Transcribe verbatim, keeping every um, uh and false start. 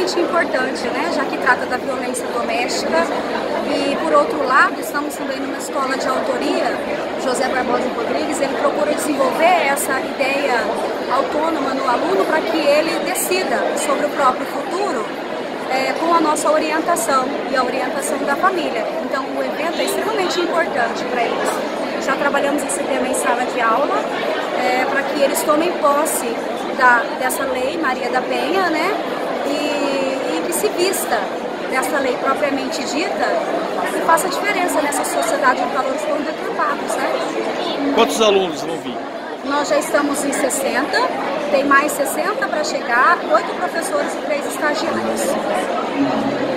extremamente importante, né, já que trata da violência doméstica. E, por outro lado, estamos também numa escola de autoria, José Barbosa Rodrigues, ele procura desenvolver essa ideia autônoma no aluno para que ele decida sobre o próprio futuro é, com a nossa orientação e a orientação da família. Então, o evento é extremamente importante para eles. Já trabalhamos esse tema em sala de aula, é, para que eles tomem posse da, dessa lei Maria da Penha, né, e, e que se vista dessa lei propriamente dita e faça diferença nessa sociedade de valores tão deturpados, né? Quantos alunos vão vir? Nós já estamos em sessenta, tem mais sessenta para chegar, oito professores e três estagiários.